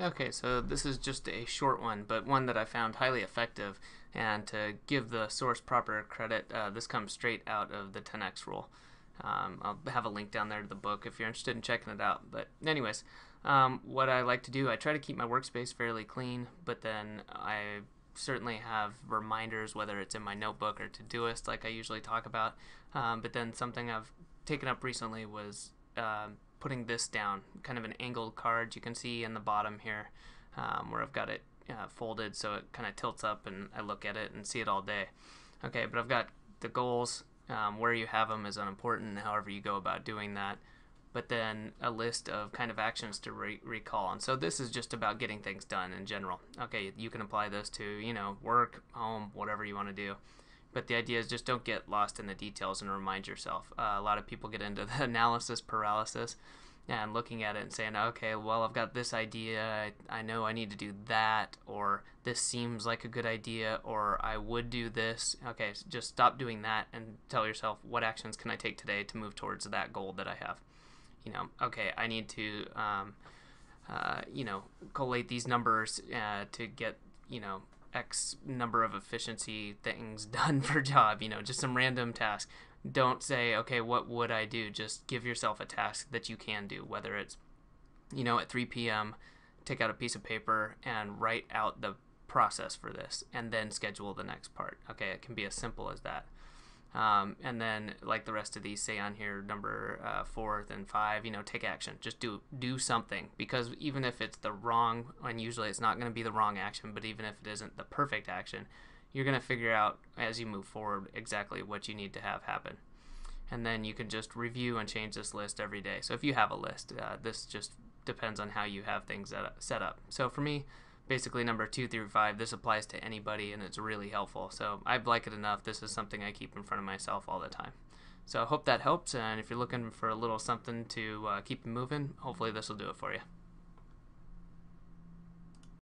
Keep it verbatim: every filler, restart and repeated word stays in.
Okay, so this is just a short one, but one that I found highly effective. And to give the source proper credit, uh, this comes straight out of the ten X rule. Um, I'll have a link down there to the book if you're interested in checking it out. But anyways, um, what I like to do, I try to keep my workspace fairly clean, but then I certainly have reminders, whether it's in my notebook or Todoist, like I usually talk about. Um, but then something I've taken up recently was uh, putting this down, kind of an angled card you can see in the bottom here, um, where I've got it uh, folded so it kind of tilts up and I look at it and see it all day. Okay, but I've got the goals. Um, where you have them is unimportant, however you go about doing that. But then a list of kind of actions to re recall. And so this is just about getting things done in general. Okay, you can apply this to, you know, work, home, whatever you want to do. But the idea is just don't get lost in the details and remind yourself. Uh, a lot of people get into the analysis paralysis and looking at it and saying, okay, well, I've got this idea, I, I know I need to do that, or this seems like a good idea, or I would do this. Okay, so just stop doing that and tell yourself, what actions can I take today to move towards that goal that I have? You know, okay, I need to, um, uh, you know, collate these numbers uh, to get, you know, X number of efficiency things done per job, you know, just some random task. Don't say, okay, what would I do? Just give yourself a task that you can do, whether it's, you know, at three P M, take out a piece of paper and write out the process for this and then schedule the next part. Okay, it can be as simple as that. Um, and then, like the rest of these say on here, number uh, four and five, you know, take action. Just do do something, because even if it's the wrong, and usually it's not going to be the wrong action, but even if it isn't the perfect action, you're going to figure out as you move forward exactly what you need to have happen. And then you can just review and change this list every day. So if you have a list, uh, this just depends on how you have things set up. So for me, basically number two through five, this applies to anybody and it's really helpful. So I like it enough. This is something I keep in front of myself all the time. So I hope that helps, and if you're looking for a little something to uh, keep you moving, hopefully this will do it for you.